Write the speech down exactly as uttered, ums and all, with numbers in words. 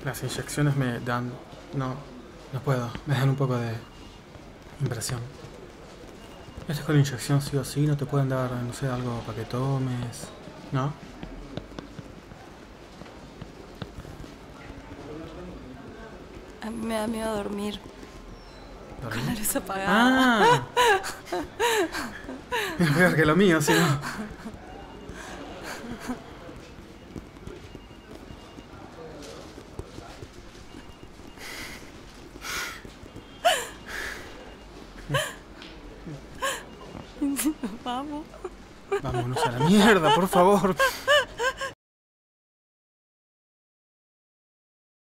Las inyecciones me dan... No, no puedo. Me dan un poco de impresión. Esto es con inyección sí o sí, no te pueden dar, no sé, algo para que tomes, ¿no? A mí me da miedo dormir. ¿Dormir? Con la luz apagada. ¡Ah! Es peor que lo mío, si no. Vamos. Vámonos a la mierda, por favor.